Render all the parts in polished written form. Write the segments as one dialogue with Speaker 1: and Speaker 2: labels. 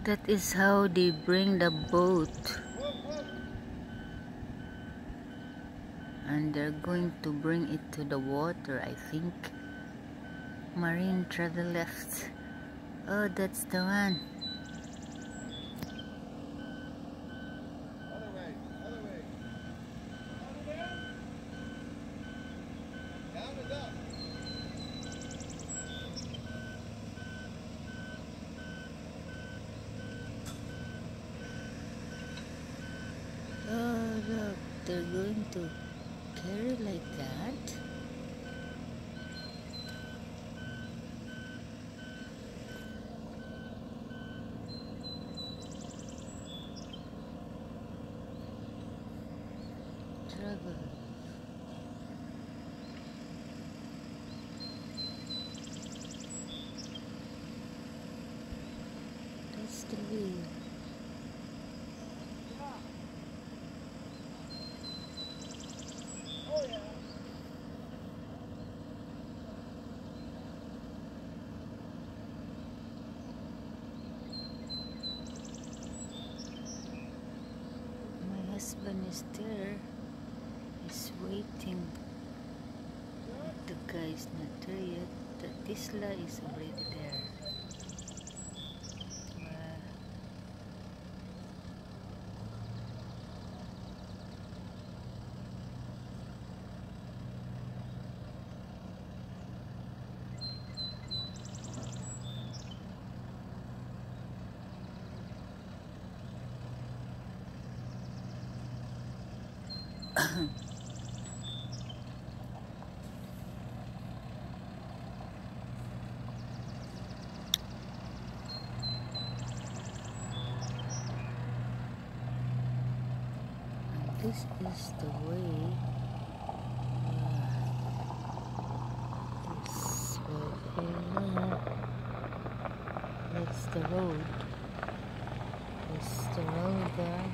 Speaker 1: That is how they bring the boat. And they're going to bring it to the water, I think. Marine to the left. Oh, that's the one.
Speaker 2: Other way, other way. Down and up.
Speaker 1: Oh, look, they're going to carry like that. Travel. That's the way.
Speaker 2: Oh yeah.
Speaker 1: My husband is there. He's waiting. The guy is not there yet. The Tesla is already there. This is the way. This way here. That's the road. That's the road there.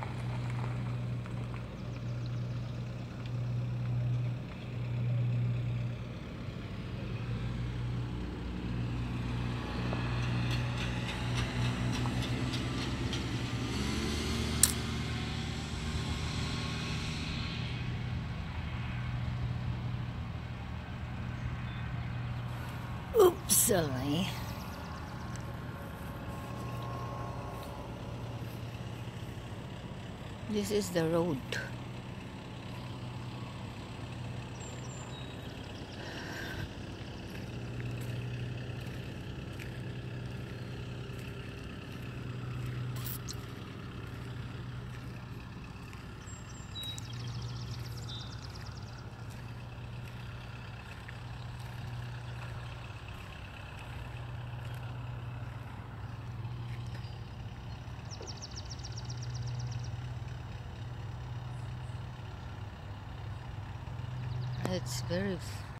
Speaker 1: Oops, sorry. This is the road. It's very